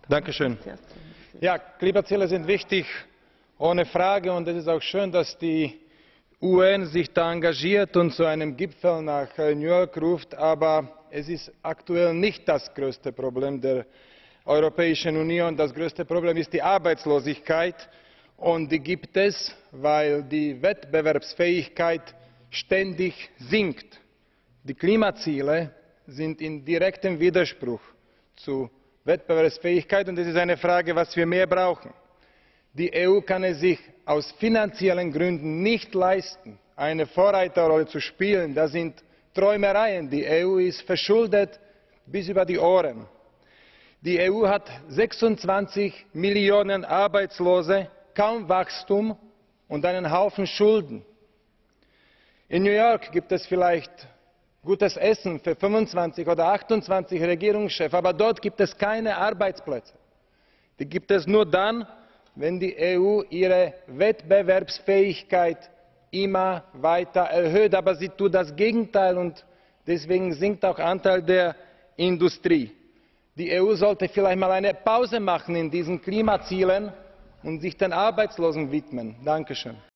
Dankeschön. Ja, Klimaziele sind wichtig, ohne Frage. Und es ist auch schön, dass die UN sich da engagiert und zu einem Gipfel nach New York ruft. Aber es ist aktuell nicht das größte Problem der Europäischen Union. Das größte Problem ist die Arbeitslosigkeit. Und die gibt es, weil die Wettbewerbsfähigkeit ständig sinkt. Die Klimaziele sind in direktem Widerspruch zu Wettbewerbsfähigkeit, und es ist eine Frage, was wir mehr brauchen. Die EU kann es sich aus finanziellen Gründen nicht leisten, eine Vorreiterrolle zu spielen. Das sind Träumereien. Die EU ist verschuldet bis über die Ohren. Die EU hat 26 Millionen Arbeitslose, kaum Wachstum und einen Haufen Schulden. In New York gibt es vielleicht gutes Essen für 25 oder 28 Regierungschefs, aber dort gibt es keine Arbeitsplätze. Die gibt es nur dann, wenn die EU ihre Wettbewerbsfähigkeit immer weiter erhöht. Aber sie tut das Gegenteil, und deswegen sinkt auch der Anteil der Industrie. Die EU sollte vielleicht mal eine Pause machen in diesen Klimazielen und sich den Arbeitslosen widmen. Dankeschön.